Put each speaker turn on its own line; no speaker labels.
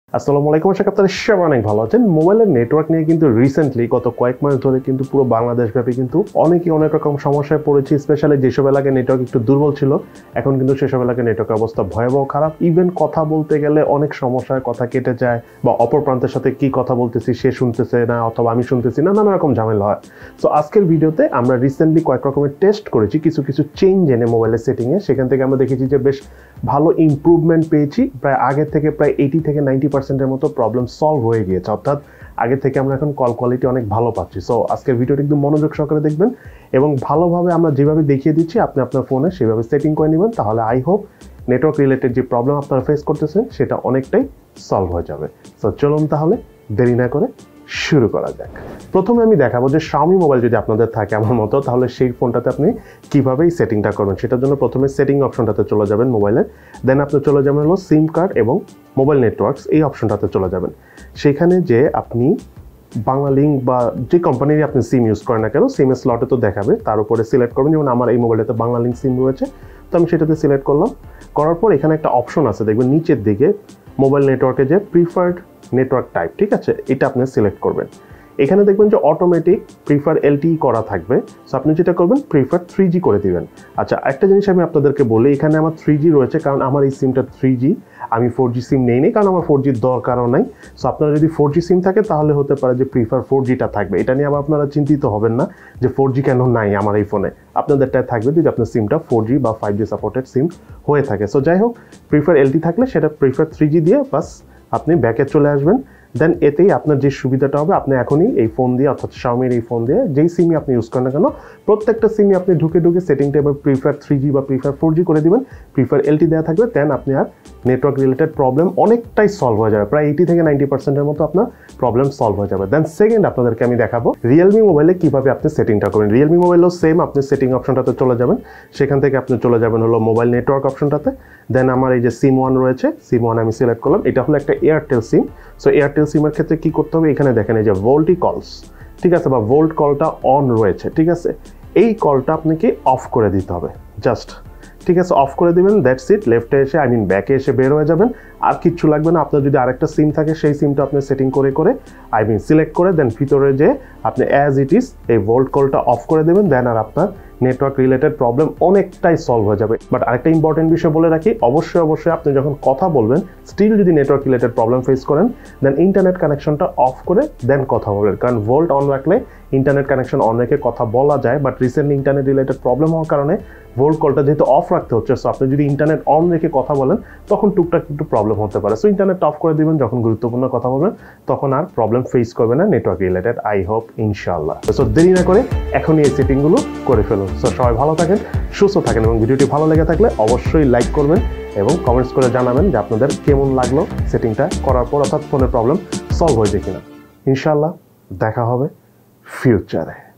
আসসালামু আলাইকুম, আশা করি আপনারা সবাই অনেক ভালো আছেন। মোবাইলের নেটওয়ার্ক নিয়ে কিন্তু রিসেন্টলি গত কয়েক মাস ধরে কিন্তু পুরো বাংলাদেশব্যাপী কিন্তু অনেকেই অনেক রকম সমস্যায় পড়েছে। স্পেশালি যেসব এলাকায় নেটওয়ার্ক একটু দুর্বল ছিল, এখন কিন্তু সেসব এলাকায় নেটওয়ার্কের অবস্থা ভয়াবহ খারাপ। ইভেন কথা বলতে গেলে অনেক সমস্যায় কথা কেটে যায়, বা অপর প্রান্তের সাথে কি কথা বলতেছি সে শুনতেছে না অথবা আমি শুনতেছি না, নানা রকম ঝামেলা হয়। সো আজকের ভিডিওতে আমরা রিসেন্টলি কয়েক রকমের টেস্ট করেছি, কিছু চেঞ্জ এনে মোবাইলের সেটিংয়ে। সেখান থেকে আমরা দেখেছি যে বেশ ভালো ইমপ্রুভমেন্ট পেয়েছি। প্রায় আগের থেকে প্রায় 80 থেকে 90% মতো প্রবলেম সলভ হয়ে গিয়েছে, অর্থাৎ আগে থেকে আমরা এখন কল কোয়ালিটি অনেক ভালো পাচ্ছি। সো আজকের ভিডিওটি একদম মনোযোগ সহকারে দেখবেন এবং ভালোভাবে আমরা যেভাবে দেখিয়ে দিচ্ছি আপনি আপনার ফোনে সেভাবে সেটিং করে নেবেন। তাহলে আই হোপ নেটওয়ার্ক রিলেটেড যে প্রবলেম আপনারা ফেস করতেছেন সেটা অনেকটাই সলভ হয়ে যাবে। সো চলুন তাহলে দেরি না করে শুরু করা যাক। প্রথমে আমি দেখাবো যে Xiaomi মোবাইল যদি আপনাদের থাকে আমার মতো, তাহলে সেই ফোনটাতে আপনি কীভাবে এই সেটিংটা করবেন। সেটার জন্য প্রথমে সেটিং অপশনটাতে চলে যাবেন মোবাইলের, দেন আপনি চলে যাবেন হলো সিম কার্ড এবং মোবাইল নেটওয়ার্কস, এই অপশনটাতে চলে যাবেন। সেখানে যে আপনি বাংলালিংক বা যে কোম্পানির আপনি সিম ইউজ করেন না কেন, সিমের স্লটে তো দেখাবে, তার উপরে সিলেক্ট করবেন। যেমন আমার এই মোবাইলটাতে বাংলালিংক সিম রয়েছে, তো আমি সেটাতে সিলেক্ট করলাম। করার পর এখানে একটা অপশন আছে, দেখবেন নিচের দিকে মোবাইল নেটওয়ার্কে যে প্রিফার্ড নেটওয়ার্ক টাইপ, ঠিক আছে, এটা আপনি সিলেক্ট করবেন। এখানে দেখবেন যে অটোমেটিক প্রিফার LTE করা থাকবে। সো আপনি যেটা করবেন প্রিফার 3G করে দিবেন। আচ্ছা, একটা জিনিস আমি আপনাদেরকে বলি, এখানে আমার 3G রয়েছে কারণ আমার এই সিমটা 3G, আমি 4G সিম নেই কারণ আমার 4G দরকারও নাই। সো আপনারা যদি 4G সিম থাকে তাহলে হতে পারে যে প্রিফার 4Gটা থাকবে। এটা নিয়ে আবার আপনারা চিন্তিত হবেন না যে 4G কেন নাই আমার এই ফোনে, আপনাদেরটা থাকবে যদি আপনার সিমটা 4G বা 5G সাপোর্টেড সিম হয়ে থাকে। সো যাই হোক, প্রিফার LTE থাকলে সেটা প্রিফার 3G দিয়ে বাস আপনি ব্যাকে চলে আসবেন। দেন এতেই আপনার যে সুবিধাটা হবে, আপনি এখনই এই ফোন দিয়ে অর্থাৎ Xiaomiর এই ফোন দিয়ে যেই সিমই আপনি ইউজ করেন না কেন, প্রত্যেকটা সিমই আপনি ঢুকে সেটিংটা এবার প্রিফার 3G বা প্রিফার 4G করে দিবেন, প্রিফার LTE দেওয়া থাকবে। দেন আপনি আর নেটওয়ার্ক রিলেটেড প্রবলেম অনেকটাই সলভ হয়ে যাবে, প্রায় 80 থেকে 90%-এর মতো আপনার প্রবলেম সলভ হয়ে যাবে। দেন সেকেন্ড আপনাদেরকে আমি দেখাবো Realme মোবাইলে কীভাবে আপনি সেটিংটা করবেন। Realme মোবাইলেও সেম, আপনি সেটিং অপশনটাতে চলে যাবেন, সেখান থেকে আপনি চলে যাবেন হলো মোবাইল নেটওয়ার্ক অপশনটাতে। দেন আমার এই যে সিম 1 রয়েছে, সিম 1 আমি সিলেক্ট করলাম, এটা হলো একটা এয়ারটেল সিম। সো এয়ারটেল সিমের ক্ষেত্রে কি করতে হবে, এখানে দেখেন এই যে ভোল্টি কলস, ঠিক আছে, বা ভোল্ট কলটা অন রয়েছে, ঠিক আছে, এই কলটা আপনাকে অফ করে দিতে হবে জাস্ট, ঠিক আছে, অফ করে দিবেন। That's it. লেফটে এসে ব্যাকে এসে বের হয়ে যাবেন, আর কিচ্ছু লাগবে না। আপনার যদি আরেকটা সিম থাকে সেই সিমটা আপনি সেটিং করে সিলেক্ট করে দেন ভিতরে যে আপনি অ্যাজ ইট ইজ এই ভোল্ট কলটা অফ করে দেবেন। দেন আর আপনার নেটওয়ার্ক রিলেটেড প্রবলেম অনেকটাই সলভ হয়ে যাবে। বাট আরেকটা ইম্পর্টেন্ট বিষয় বলে রাখি, অবশ্যই আপনি যখন কথা বলবেন স্টিল যদি নেটওয়ার্ক রিলেটেড প্রবলেম ফেস করেন, দেন ইন্টারনেট কানেকশনটা অফ করে দেন কথা বলবেন। কারণ ভোল্ট অন রাখলে ইন্টারনেট কানেকশন অন রেখে কথা বলা যায়, but recently internet related problem হওয়ার কারণে ভোল্ট কলটা যেহেতু অফ রাখতে হচ্ছে, সো আপনি যদি ইন্টারনেট অন রেখে কথা বলেন তখন টুকটাক একটু প্রবলেম হতে পারে। সো ইন্টারনেট অফ করে দিবেন যখন গুরুত্বপূর্ণ কথা বলবেন, তখন আর প্রবলেম ফেস করবে না নেটওয়ার্ক রিলেটেড, আই হোপ ইনশাআল্লাহ। সো দেরি না করে এখনই এই সেটিংগুলো করে ফেলুন। সো সবাই ভালো থাকেন, সুস্থ থাকেন, এবং ভিডিওটি ভালো লেগে থাকলে অবশ্যই লাইক করবেন এবং কমেন্টস করে জানাবেন যে আপনাদের কেমন লাগলো সেটিংটা করার পর, অর্থাৎ ফোনের প্রবলেম সলভ হয়েছে কিনা। ইনশাআল্লাহ দেখা হবে ফিউচারে।